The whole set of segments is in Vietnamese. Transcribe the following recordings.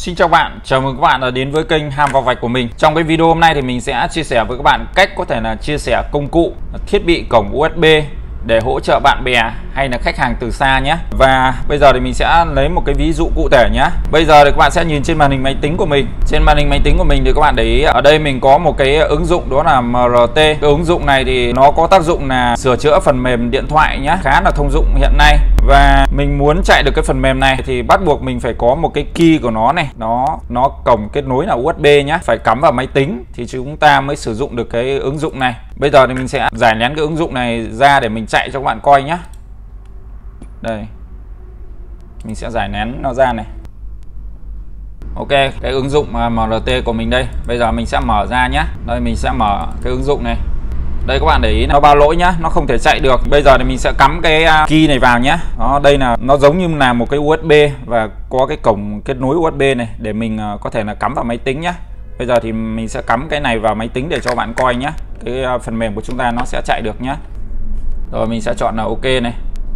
Xin chào bạn, chào mừng các bạn đã đến với kênh Ham Vào Vạch của mình. Trong cái video hôm nay thì mình sẽ chia sẻ với các bạn cách có thể là chia sẻ công cụ, thiết bị cổng USB để hỗ trợ bạn bè hay là khách hàng từ xa nhé. Và bây giờ thì mình sẽ lấy một cái ví dụ cụ thể nhé. Bây giờ thì các bạn sẽ nhìn trên màn hình máy tính của mình. Trên màn hình máy tính của mình thì các bạn để ý ở đây mình có một cái ứng dụng đó là MRT. Cái ứng dụng này thì nó có tác dụng là sửa chữa phần mềm điện thoại nhé, khá là thông dụng hiện nay. Và mình muốn chạy được cái phần mềm này thì bắt buộc mình phải có một cái key của nó này, nó cổng kết nối là USB nhé, phải cắm vào máy tính thì chúng ta mới sử dụng được cái ứng dụng này. Bây giờ thì mình sẽ giải nén cái ứng dụng này ra để mình chạy cho các bạn coi nhé. Đây, mình sẽ giải nén nó ra này. Ok, cái ứng dụng MRT của mình đây. Bây giờ mình sẽ mở ra nhé. Đây, mình sẽ mở cái ứng dụng này. Đây các bạn để ý nó bao lỗi nhá, nó không thể chạy được. Bây giờ thì mình sẽ cắm cái key này vào nhé. Đó, đây là nó giống như là một cái USB và có cái cổng kết nối USB này để mình có thể là cắm vào máy tính nhé. Bây giờ thì mình sẽ cắm cái này vào máy tính để cho bạn coi nhé. Cái phần mềm của chúng ta nó sẽ chạy được nhé. Rồi mình sẽ chọn là OK này.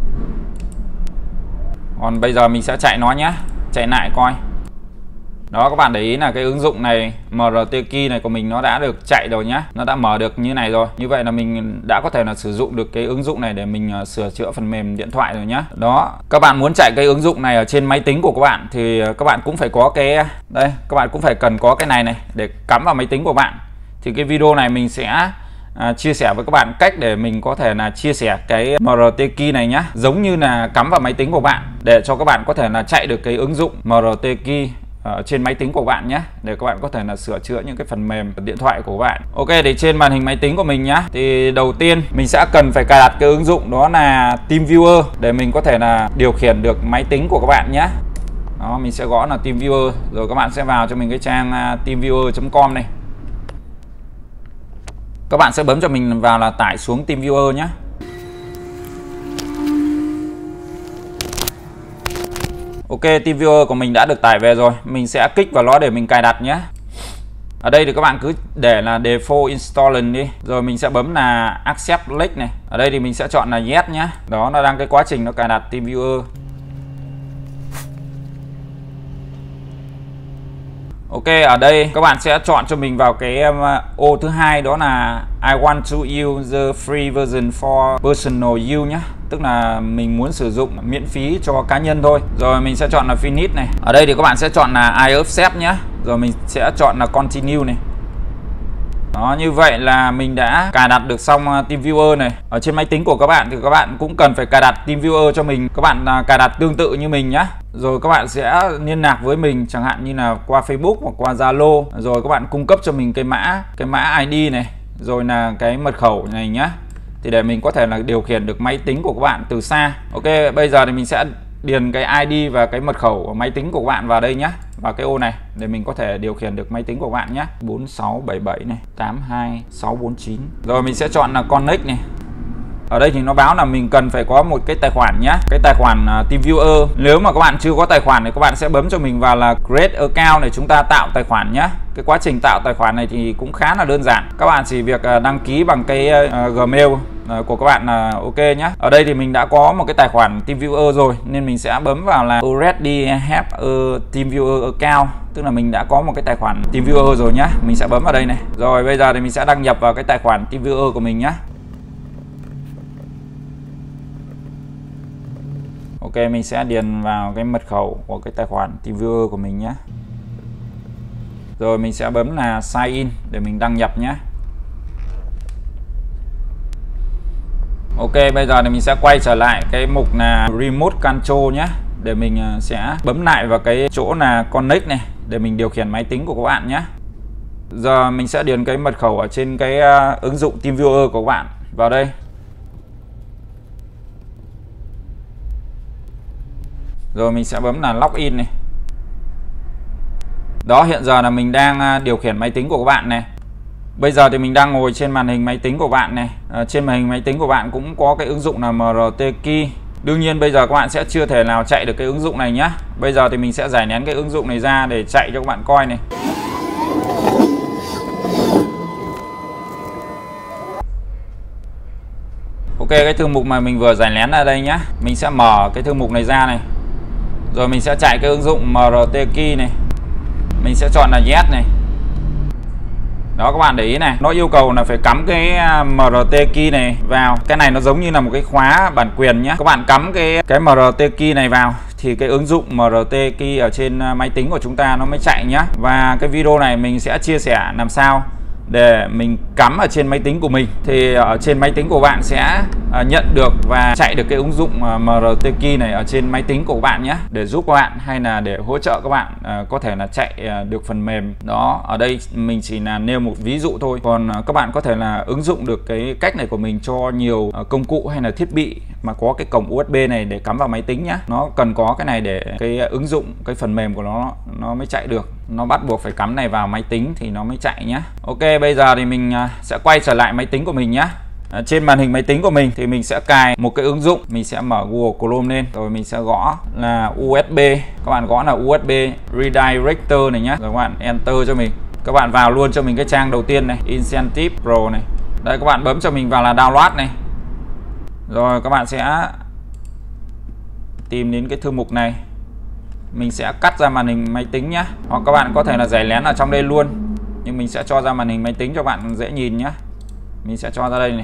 Còn bây giờ mình sẽ chạy nó nhé, chạy lại coi. Đó, các bạn để ý là cái ứng dụng này MRT Key này của mình nó đã được chạy rồi nhá, nó đã mở được như này rồi. Như vậy là mình đã có thể là sử dụng được cái ứng dụng này để mình sửa chữa phần mềm điện thoại rồi nhá. Đó, các bạn muốn chạy cái ứng dụng này ở trên máy tính của các bạn thì các bạn cũng phải có cái đây, các bạn cũng phải cần có cái này để cắm vào máy tính của bạn. Thì cái video này mình sẽ chia sẻ với các bạn cách để mình có thể là chia sẻ cái MRT Key này nhá, giống như là cắm vào máy tính của bạn để cho các bạn có thể là chạy được cái ứng dụng MRT Key ở trên máy tính của bạn nhé, để các bạn có thể là sửa chữa những cái phần mềm điện thoại của bạn. Ok, thì trên màn hình máy tính của mình nhá, thì đầu tiên mình sẽ cần phải cài đặt cái ứng dụng đó là TeamViewer để mình có thể là điều khiển được máy tính của các bạn nhé. Đó, mình sẽ gõ là TeamViewer, rồi các bạn sẽ vào cho mình cái trang teamviewer.com này. Các bạn sẽ bấm cho mình vào là tải xuống TeamViewer nhé. Ok, TeamViewer của mình đã được tải về rồi. Mình sẽ kích vào nó để mình cài đặt nhé. Ở đây thì các bạn cứ để là default installing đi. Rồi mình sẽ bấm là accept link này. Ở đây thì mình sẽ chọn là yes nhé. Đó, nó đang cái quá trình nó cài đặt TeamViewer. Ok, ở đây các bạn sẽ chọn cho mình vào cái ô thứ hai, đó là I want to use the free version for personal use nhé, tức là mình muốn sử dụng miễn phí cho cá nhân thôi. Rồi mình sẽ chọn là finish này. Ở đây thì các bạn sẽ chọn là I accept nhé. Rồi mình sẽ chọn là continue này. Đó, như vậy là mình đã cài đặt được xong TeamViewer này. Ở trên máy tính của các bạn thì các bạn cũng cần phải cài đặt TeamViewer cho mình. Các bạn cài đặt tương tự như mình nhé. Rồi các bạn sẽ liên lạc với mình chẳng hạn như là qua Facebook hoặc qua Zalo. Rồi các bạn cung cấp cho mình cái mã ID này, rồi là cái mật khẩu này nhé, thì để mình có thể là điều khiển được máy tính của các bạn từ xa. Ok, bây giờ thì mình sẽ điền cái ID và cái mật khẩu của máy tính của các bạn vào đây nhé, vào cái ô này để mình có thể điều khiển được máy tính của bạn nhé. 4677 này, 82649. Rồi mình sẽ chọn là connect này. Ở đây thì nó báo là mình cần phải có một cái tài khoản nhé, cái tài khoản TeamViewer. Nếu mà các bạn chưa có tài khoản thì các bạn sẽ bấm cho mình vào là create account để chúng ta tạo tài khoản nhé. Cái quá trình tạo tài khoản này thì cũng khá là đơn giản. Các bạn chỉ việc đăng ký bằng cái Gmail của các bạn là ok nhé. Ở đây thì mình đã có một cái tài khoản TeamViewer rồi nên mình sẽ bấm vào là already have a TeamViewer account, tức là mình đã có một cái tài khoản TeamViewer rồi nhé. Mình sẽ bấm vào đây này. Rồi bây giờ thì mình sẽ đăng nhập vào cái tài khoản TeamViewer của mình nhé. Ok, mình sẽ điền vào cái mật khẩu của cái tài khoản TeamViewer của mình nhé. Rồi mình sẽ bấm là sign in để mình đăng nhập nhé. Ok, bây giờ thì mình sẽ quay trở lại cái mục là Remote Control nhé, để mình sẽ bấm lại vào cái chỗ là Connect này để mình điều khiển máy tính của các bạn nhé. Giờ mình sẽ điền cái mật khẩu ở trên cái ứng dụng TeamViewer của các bạn vào đây. Rồi mình sẽ bấm là login này. Đó, hiện giờ là mình đang điều khiển máy tính của các bạn này. Bây giờ thì mình đang ngồi trên màn hình máy tính của bạn này. Trên màn hình máy tính của bạn cũng có cái ứng dụng là MRT Key. Đương nhiên bây giờ các bạn sẽ chưa thể nào chạy được cái ứng dụng này nhé. Bây giờ thì mình sẽ giải nén cái ứng dụng này ra để chạy cho các bạn coi này. Ok, cái thư mục mà mình vừa giải nén ở đây nhé, mình sẽ mở cái thư mục này ra này. Rồi mình sẽ chạy cái ứng dụng MRT Key này. Mình sẽ chọn là yes này. Đó, các bạn để ý này, nó yêu cầu là phải cắm cái MRT key này vào. Cái này nó giống như là một cái khóa bản quyền nhé. Các bạn cắm cái MRT key này vào thì cái ứng dụng MRT key ở trên máy tính của chúng ta nó mới chạy nhá. Và cái video này mình sẽ chia sẻ làm sao để mình cắm ở trên máy tính của mình, thì ở trên máy tính của bạn sẽ nhận được và chạy được cái ứng dụng MRT key này ở trên máy tính của bạn nhé, để giúp các bạn hay là để hỗ trợ các bạn có thể là chạy được phần mềm đó. Ở đây mình chỉ là nêu một ví dụ thôi, còn các bạn có thể là ứng dụng được cái cách này của mình cho nhiều công cụ hay là thiết bị mà có cái cổng USB này để cắm vào máy tính nhá. Nó cần có cái này để cái ứng dụng, cái phần mềm của nó mới chạy được. Nó bắt buộc phải cắm này vào máy tính thì nó mới chạy nhá. Ok, bây giờ thì mình sẽ quay trở lại máy tính của mình nhá. Trên màn hình máy tính của mình thì mình sẽ cài một cái ứng dụng. Mình sẽ mở Google Chrome lên, rồi mình sẽ gõ là USB. Các bạn gõ là USB Redirector này nhá, rồi các bạn enter cho mình. Các bạn vào luôn cho mình cái trang đầu tiên này, Incentive Pro này. Đây, các bạn bấm cho mình vào là download này. Rồi các bạn sẽ tìm đến cái thư mục này. Mình sẽ cắt ra màn hình máy tính nhá, hoặc các bạn có thể là giải lén ở trong đây luôn, nhưng mình sẽ cho ra màn hình máy tính cho bạn dễ nhìn nhá. Mình sẽ cho ra đây này.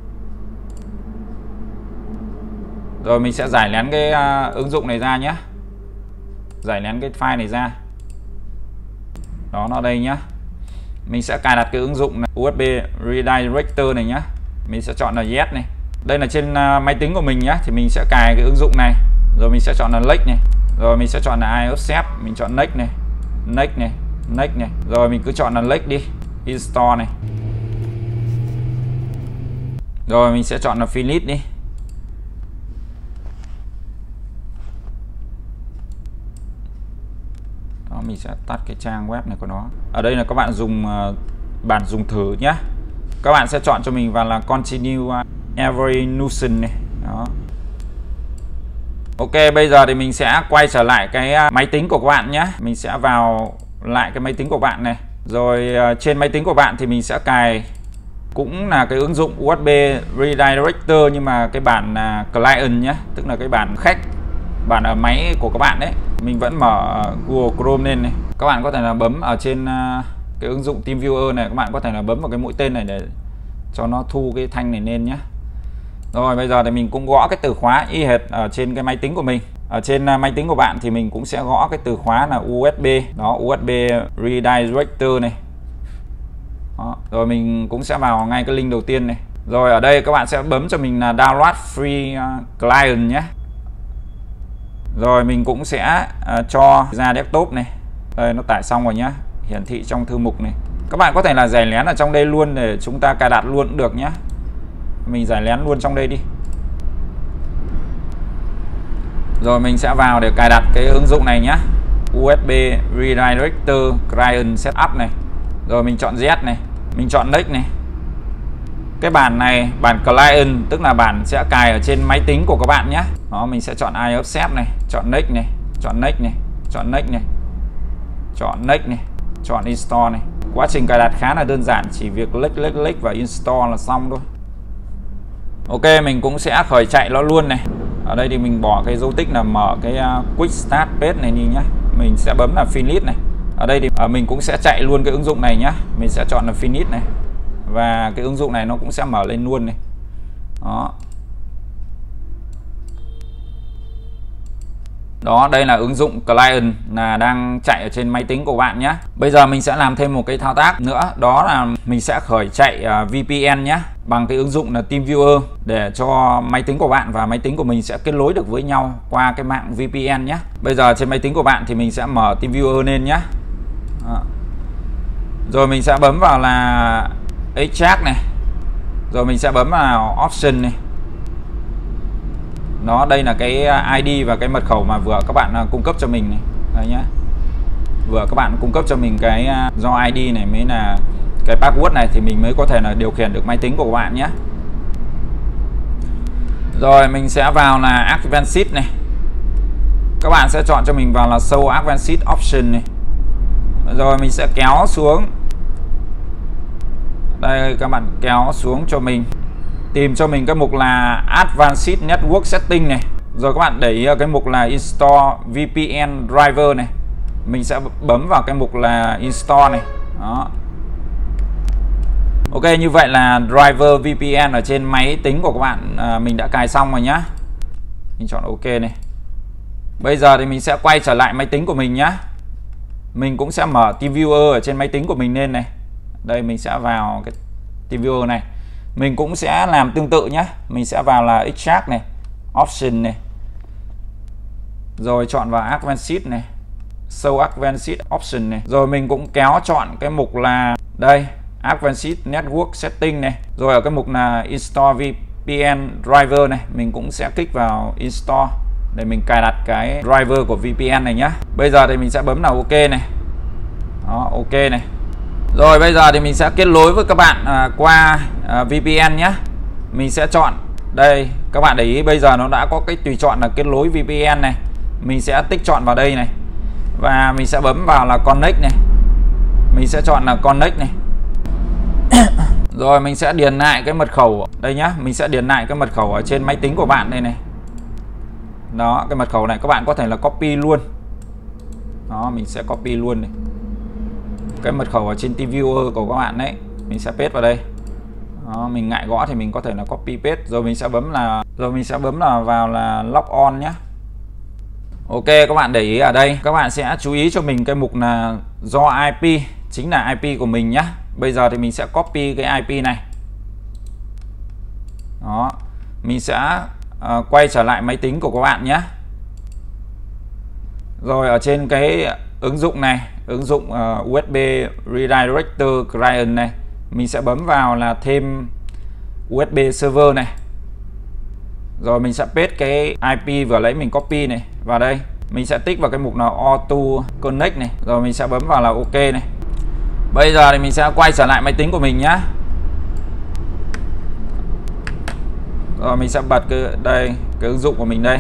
Rồi mình sẽ giải lén cái ứng dụng này ra nhé. Giải lén cái file này ra. Đó, nó đây nhá. Mình sẽ cài đặt cái ứng dụng này, USB Redirector này nhá. Mình sẽ chọn là yes này. Đây là trên máy tính của mình nhá, thì mình sẽ cài cái ứng dụng này. Rồi mình sẽ chọn là next này. Rồi mình sẽ chọn là I accept, mình chọn next này, next này, next này. Rồi mình cứ chọn là next đi, install này. Rồi mình sẽ chọn là finish đi. Đó, mình sẽ tắt cái trang web này của nó. Ở đây là các bạn dùng bản dùng thử nhé. Các bạn sẽ chọn cho mình vào là continue evolution này. Đó. Ok, bây giờ thì mình sẽ quay trở lại cái máy tính của các bạn nhé. Mình sẽ vào lại cái máy tính của bạn này. Rồi trên máy tính của bạn thì mình sẽ cài cũng là cái ứng dụng USB Redirector, nhưng mà cái bản là client nhé, tức là cái bản khách, bản ở máy của các bạn đấy. Mình vẫn mở Google Chrome lên này. Các bạn có thể là bấm ở trên cái ứng dụng TeamViewer này, các bạn có thể là bấm vào cái mũi tên này để cho nó thu cái thanh này lên nhé. Rồi bây giờ thì mình cũng gõ cái từ khóa y hệt ở trên cái máy tính của mình. Ở trên máy tính của bạn thì mình cũng sẽ gõ cái từ khóa là USB. Đó, USB Redirector này. Đó. Rồi mình cũng sẽ vào ngay cái link đầu tiên này. Rồi ở đây các bạn sẽ bấm cho mình là download free client nhé. Rồi mình cũng sẽ cho ra desktop này. Đây, nó tải xong rồi nhá, hiển thị trong thư mục này. Các bạn có thể là giải lén ở trong đây luôn để chúng ta cài đặt luôn cũng được nhé. Mình giải lén luôn trong đây đi. Rồi mình sẽ vào để cài đặt cái ứng dụng này nhé, USB Redirector Client Setup này. Rồi mình chọn Z này, mình chọn Next này. Cái bản này, bản client, tức là bản sẽ cài ở trên máy tính của các bạn nhé. Đó, mình sẽ chọn I accept này, chọn Next này, chọn Next này, chọn Next này, chọn Next này, chọn install này. Quá trình cài đặt khá là đơn giản, chỉ việc click và install là xong thôi. Ok, mình cũng sẽ khởi chạy nó luôn này. Ở đây thì mình bỏ cái dấu tích là mở cái quick start page này đi nhá. Mình sẽ bấm là finish này. Ở đây thì mình cũng sẽ chạy luôn cái ứng dụng này nhá. Mình sẽ chọn là finish này. Và cái ứng dụng này nó cũng sẽ mở lên luôn này. Đó. Đó, đây là ứng dụng client là đang chạy ở trên máy tính của bạn nhé. Bây giờ mình sẽ làm thêm một cái thao tác nữa, đó là mình sẽ khởi chạy VPN nhé, bằng cái ứng dụng là TeamViewer, để cho máy tính của bạn và máy tính của mình sẽ kết nối được với nhau qua cái mạng VPN nhé. Bây giờ trên máy tính của bạn thì mình sẽ mở TeamViewer lên nhé. Đó. Rồi mình sẽ bấm vào là Extract này. Rồi mình sẽ bấm vào Option này. Đó, đây là cái ID và cái mật khẩu mà vừa các bạn cung cấp cho mình này. Đây nhá. Vừa các bạn cung cấp cho mình cái do ID này mới là cái password này thì mình mới có thể là điều khiển được máy tính của các bạn nhé. Rồi mình sẽ vào là Advanced này. Các bạn sẽ chọn cho mình vào là Show Advanced Option này. Rồi mình sẽ kéo xuống. Đây, các bạn kéo xuống cho mình. Tìm cho mình cái mục là Advanced Network Setting này. Rồi các bạn để ý ở cái mục là Install VPN Driver này. mình sẽ bấm vào cái mục là Install này. Đó. Ok, như vậy là driver VPN ở trên máy tính của các bạn mình đã cài xong rồi nhá. Mình chọn ok này. Bây giờ thì mình sẽ quay trở lại máy tính của mình nhá. Mình cũng sẽ mở TeamViewer ở trên máy tính của mình lên này. Đây mình sẽ vào cái TeamViewer này. Mình cũng sẽ làm tương tự nhé. Mình sẽ vào là Extract này, Option này, rồi chọn vào Advanced này, Show Advanced Option này. Rồi mình cũng kéo chọn cái mục là đây, Advanced Network Setting này. Rồi ở cái mục là Install VPN Driver này, mình cũng sẽ kích vào Install để mình cài đặt cái driver của VPN này nhá. Bây giờ thì mình sẽ bấm vào ok này. Đó, ok này. Rồi bây giờ thì mình sẽ kết nối với các bạn qua VPN nhé. Mình sẽ chọn đây, các bạn để ý bây giờ nó đã có cái tùy chọn là kết nối VPN này. Mình sẽ tích chọn vào đây này. Và mình sẽ bấm vào là Connect này. Mình sẽ chọn là Connect này. Rồi mình sẽ điền lại cái mật khẩu đây nhá. Mình sẽ điền lại cái mật khẩu ở trên máy tính của bạn đây này. Đó, cái mật khẩu này các bạn có thể là copy luôn. Đó, mình sẽ copy luôn này. Cái mật khẩu ở trên TeamViewer của các bạn đấy, mình sẽ paste vào đây. Đó, mình ngại gõ thì mình có thể là copy paste. Rồi mình sẽ bấm là vào là log on nhé. Ok, các bạn để ý ở đây, các bạn sẽ chú ý cho mình cái mục là do IP, chính là IP của mình nhé. Bây giờ thì mình sẽ copy cái IP này. Đó, mình sẽ quay trở lại máy tính của các bạn nhé. Rồi ở trên cái ứng dụng này, ứng dụng USB Redirector Client này, mình sẽ bấm vào là thêm USB server này. Rồi mình sẽ paste cái IP vừa lấy mình copy này vào đây. Mình sẽ tích vào cái mục là Auto Connect này. Rồi mình sẽ bấm vào là ok này. Bây giờ thì mình sẽ quay trở lại máy tính của mình nhá. Rồi mình sẽ bật cái ứng dụng của mình đây.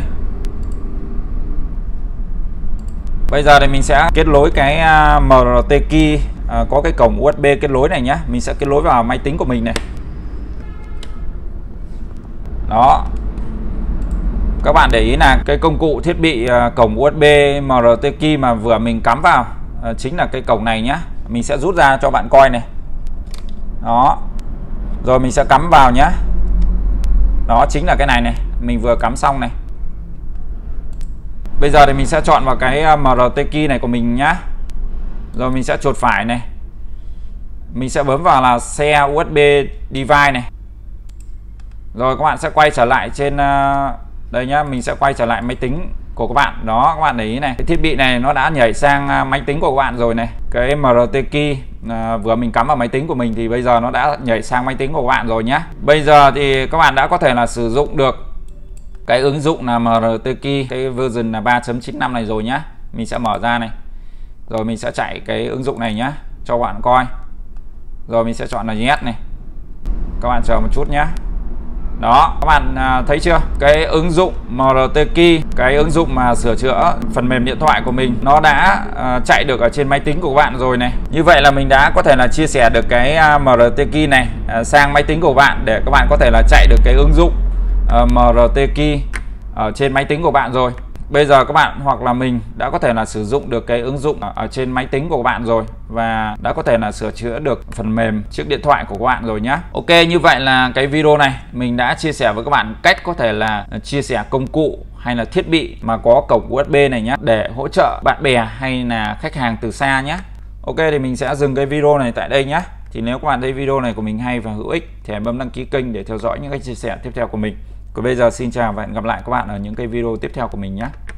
Bây giờ thì mình sẽ kết nối cái MRT key, có cái cổng USB kết nối này nhé. Mình sẽ kết nối vào máy tính của mình này. Đó. Các bạn để ý là cái công cụ thiết bị cổng USB MRT key mà vừa mình cắm vào chính là cái cổng này nhé. Mình sẽ rút ra cho bạn coi này. Đó. Rồi mình sẽ cắm vào nhé. Đó chính là cái này này, mình vừa cắm xong này. Bây giờ thì mình sẽ chọn vào cái MRT key này của mình nhá. Rồi mình sẽ chuột phải này. Mình sẽ bấm vào là Share USB Device này. Rồi các bạn sẽ quay trở lại trên đây nhá, mình sẽ quay trở lại máy tính của các bạn. Đó, các bạn để ý này, cái thiết bị này nó đã nhảy sang máy tính của các bạn rồi này. Cái MRT key vừa mình cắm vào máy tính của mình thì bây giờ nó đã nhảy sang máy tính của các bạn rồi nhá. Bây giờ thì các bạn đã có thể là sử dụng được cái ứng dụng là MRT key, cái version là 3.95 này rồi nhá. Mình sẽ mở ra này. Rồi mình sẽ chạy cái ứng dụng này nhá cho bạn coi. Rồi mình sẽ chọn là yes này. Các bạn chờ một chút nhá. Đó, các bạn thấy chưa? Cái ứng dụng MRT key, cái ứng dụng mà sửa chữa phần mềm điện thoại của mình, nó đã chạy được ở trên máy tính của các bạn rồi này. Như vậy là mình đã có thể là chia sẻ được cái MRT key này sang máy tính của bạn để các bạn có thể là chạy được cái ứng dụng MRT key ở trên máy tính của bạn rồi. Bây giờ các bạn hoặc là mình đã có thể là sử dụng được cái ứng dụng ở trên máy tính của các bạn rồi và đã có thể là sửa chữa được phần mềm chiếc điện thoại của các bạn rồi nhé. Ok, như vậy là cái video này mình đã chia sẻ với các bạn cách có thể là chia sẻ công cụ hay là thiết bị mà có cổng USB này nhé, để hỗ trợ bạn bè hay là khách hàng từ xa nhé. Ok, thì mình sẽ dừng cái video này tại đây nhé. Thì nếu các bạn thấy video này của mình hay và hữu ích thì hãy bấm đăng ký kênh để theo dõi những cái chia sẻ tiếp theo của mình. Còn bây giờ xin chào và hẹn gặp lại các bạn ở những cái video tiếp theo của mình nhé.